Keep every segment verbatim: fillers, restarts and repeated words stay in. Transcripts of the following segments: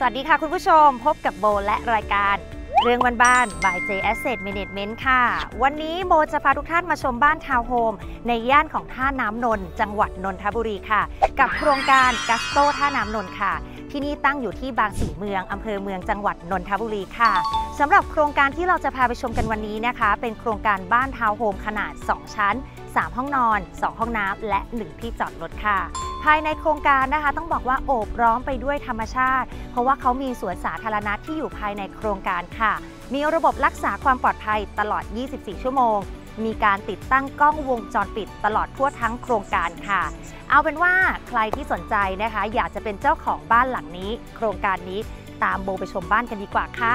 วัสดีค่ะคุณผู้ชมพบกับโบและรายการเรื่องบ้านๆ by J Asset Management ค่ะวันนี้โบจะพาทุกท่านมาชมบ้านทาวน์โฮมในย่านของท่าน้ำนนท์จังหวัดนนทบุรีค่ะกับโครงการกัสโตท่าน้ำนนท์ค่ะที่นี่ตั้งอยู่ที่บางสีเมืองอำเภอเมืองจังหวัดนนทบุรีค่ะสำหรับโครงการที่เราจะพาไปชมกันวันนี้นะคะเป็นโครงการบ้านทาวน์โฮมขนาดสองชั้นสามห้องนอนสองห้องน้ำและหนึ่งที่จอดรถค่ะภายในโครงการนะคะต้องบอกว่าโอบล้อมไปด้วยธรรมชาติเพราะว่าเขามีสวนสาธารณะที่อยู่ภายในโครงการค่ะมีระบบรักษาความปลอดภัยตลอดยี่สิบสี่ชั่วโมงมีการติดตั้งกล้องวงจรปิดตลอดทั่วทั้งโครงการค่ะเอาเป็นว่าใครที่สนใจนะคะอยากจะเป็นเจ้าของบ้านหลังนี้โครงการนี้ตามโบไปชมบ้านกันดีกว่าค่ะ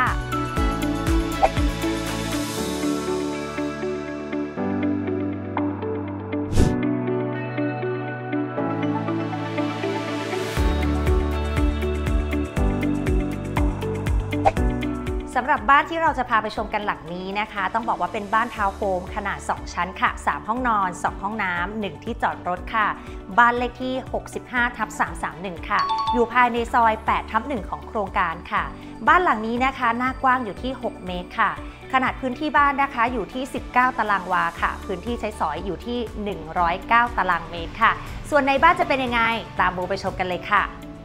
สำหรับบ้านที่เราจะพาไปชมกันหลังนี้นะคะต้องบอกว่าเป็นบ้านทาวน์โฮมขนาดสองชั้นค่ะสามห้องนอนสองห้องน้ำหนึ่งที่จอดรถค่ะบ้านเลขที่ หกสิบห้าทับสามสามหนึ่ง ค่ะอยู่ภายในซอย แปดทับหนึ่ง ของโครงการค่ะบ้านหลังนี้นะคะหน้ากว้างอยู่ที่หกเมตรค่ะขนาดพื้นที่บ้านนะคะอยู่ที่สิบเก้าตารางวาค่ะพื้นที่ใช้สอยอยู่ที่หนึ่งร้อยเก้าตารางเมตรค่ะส่วนในบ้านจะเป็นยังไงตามโบไปชมกันเลยค่ะ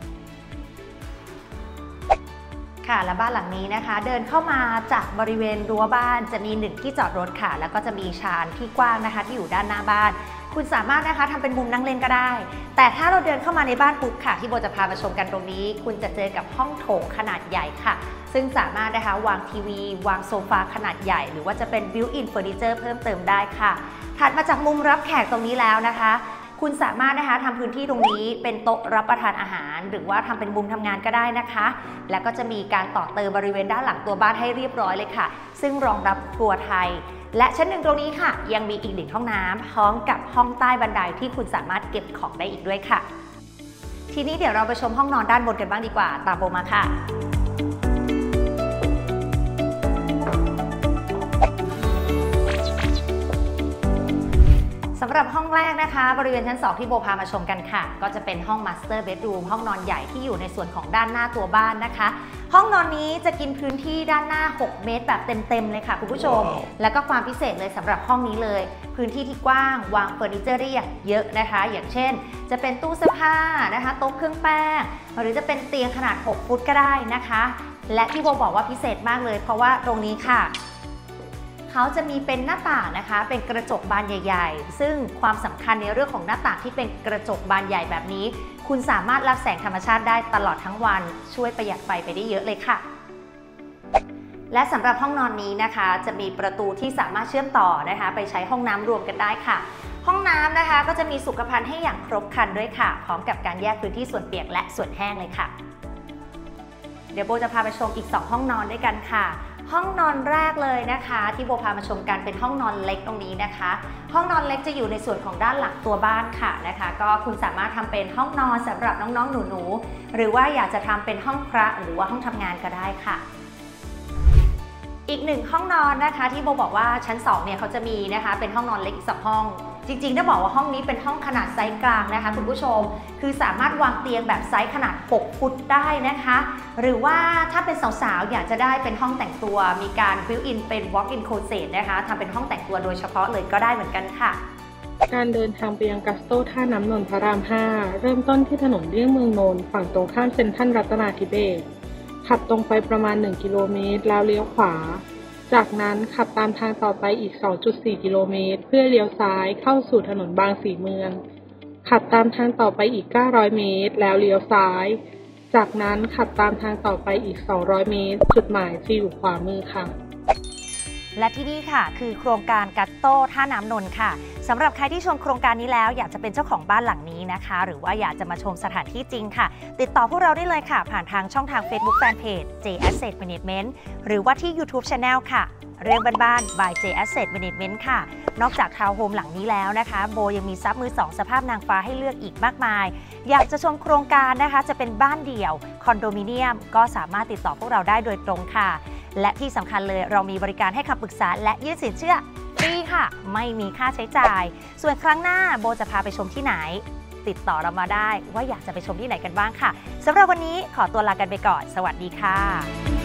ค่ะและบ้านหลังนี้นะคะเดินเข้ามาจากบริเวณรั้วบ้านจะมีหนึ่งที่จอดรถค่ะแล้วก็จะมีชานที่กว้างนะคะที่อยู่ด้านหน้าบ้านคุณสามารถนะคะทำเป็นมุมนั่งเล่นก็ได้แต่ถ้าเราเดินเข้ามาในบ้านปุ๊บค่ะที่โบจะพามาชมกันตรงนี้คุณจะเจอกับห้องโถงขนาดใหญ่ค่ะซึ่งสามารถนะคะวางทีวีวางโซฟาขนาดใหญ่หรือว่าจะเป็นบิวต์อินเฟอร์นิเจอร์เพิ่มเติมได้ค่ะถัดมาจากมุมรับแขกตรงนี้แล้วนะคะคุณสามารถนะคะทำพื้นที่ตรงนี้เป็นโต๊ะรับประทานอาหารหรือว่าทำเป็นมุมทำงานก็ได้นะคะแล้วก็จะมีการต่อเติมบริเวณด้านหลังตัวบ้านให้เรียบร้อยเลยค่ะซึ่งรองรับครัวไทยและชั้นหนึ่งตรงนี้ค่ะยังมีอีกหนึ่งห้องน้ำพร้อมกับห้องใต้บันไดที่คุณสามารถเก็บของได้อีกด้วยค่ะทีนี้เดี๋ยวเราไปชมห้องนอนด้านบนกันบ้างดีกว่าตามโบมาค่ะสำหรับห้องแรกนะคะบริเวณชั้นสองที่โบพามาชมกันค่ะก็จะเป็นห้องมาสเตอร์เบดรูมห้องนอนใหญ่ที่อยู่ในส่วนของด้านหน้าตัวบ้านนะคะห้องนอนนี้จะกินพื้นที่ด้านหน้าหกเมตรแบบเต็มๆเลยค่ะคุณผู้ชม wow. แล้วก็ความพิเศษเลยสำหรับห้องนี้เลยพื้นที่ที่กว้างวางเฟอร์นิเจอร์ได้เยอะนะคะอย่างเช่นจะเป็นตู้เสื้อผ้านะคะโต๊ะเครื่องแป้งหรือจะเป็นเตียงขนาดหกฟุตก็ได้นะคะและที่โบบอกว่าพิเศษมากเลยเพราะว่าตรงนี้ค่ะเขาจะมีเป็นหน้าต่างนะคะเป็นกระจกบานใหญ่ๆซึ่งความสำคัญในเรื่องของหน้าต่างที่เป็นกระจกบานใหญ่แบบนี้คุณสามารถรับแสงธรรมชาติได้ตลอดทั้งวันช่วยประหยัดไฟไปได้เยอะเลยค่ะและสำหรับห้องนอนนี้นะคะจะมีประตูที่สามารถเชื่อมต่อนะคะไปใช้ห้องน้ำรวมกันได้ค่ะห้องน้ำนะคะก็จะมีสุขภัณฑ์ให้อย่างครบครันด้วยค่ะพร้อมกับการแยกพื้นที่ส่วนเปียกและส่วนแห้งเลยค่ะเดี๋ยวโบจะพาไปชมอีกสองห้องนอนด้วยกันค่ะห้องนอนแรกเลยนะคะที่โบพามาชมกันเป็นห้องนอนเล็กตรงนี้นะคะห้องนอนเล็กจะอยู่ในส่วนของด้านหลังตัวบ้านค่ะนะคะก็คุณสามารถทำเป็นห้องนอนสำหรับน้องๆหนูๆหรือว่าอยากจะทำเป็นห้องพระหรือว่าห้องทำงานก็ได้ค่ะอีกหนึ่งห้องนอนนะคะที่โบบอกว่าชั้นสองเนี่ยเขาจะมีนะคะเป็นห้องนอนเล็กอีกสองห้องจริงๆถ้าบอกว่าห้องนี้เป็นห้องขนาดไซส์กลางนะคะคุณผู้ชมคือสามารถวางเตียงแบบไซส์ขนาดหกฟุตได้นะคะหรือว่าถ้าเป็นสาวๆอยากจะได้เป็นห้องแต่งตัวมีการบิวต์อินเป็น walk-in closet นะคะทำเป็นห้องแต่งตัวโดยเฉพาะเลยก็ได้เหมือนกันค่ะการเดินทางไปยังกัสโตท่าน้ำนนท์พระรามห้าเริ่มต้นที่ถนนเลี่ยงเมืองนนท์ฝั่งตรงข้ามเซ็นทรัลรัตนาธิเบศรขับตรงไปประมาณหนึ่งกิโลเมตรแล้วเลี้ยวขวาจากนั้นขับตามทางต่อไปอีก สองจุดสี่ กิโลเมตรเพื่อเลี้ยวซ้ายเข้าสู่ถนนบางสีเมืองขับตามทางต่อไปอีกเก้าร้อยเมตรแล้วเลี้ยวซ้ายจากนั้นขับตามทางต่อไปอีกสองร้อยเมตรจุดหมายจะอยู่ขวามือค่ะและที่นี่ค่ะคือโครงการกัสโตท่าน้ำนนท์ค่ะสำหรับใครที่ชมโครงการนี้แล้วอยากจะเป็นเจ้าของบ้านหลังนี้นะคะหรือว่าอยากจะมาชมสถานที่จริงค่ะติดต่อพวกเราได้เลยค่ะผ่านทางช่องทาง Facebook Fanpage J Asset Management หรือว่าที่ YouTube Channel ค่ะเรื่องบ้านๆ by J Asset Management ค่ะนอกจากทาวน์โฮมหลังนี้แล้วนะคะโบยังมีซับมือสองสภาพนางฟ้าให้เลือกอีกมากมายอยากจะชมโครงการนะคะจะเป็นบ้านเดี่ยวคอนโดมิเนียมก็สามารถติดต่อพวกเราได้โดยตรงค่ะและที่สำคัญเลยเรามีบริการให้คำปรึกษาและยื่นสินเชื่อฟรีค่ะไม่มีค่าใช้จ่ายส่วนครั้งหน้าโบจะพาไปชมที่ไหนติดต่อเรามาได้ว่าอยากจะไปชมที่ไหนกันบ้างค่ะสำหรับวันนี้ขอตัวลากันไปก่อนสวัสดีค่ะ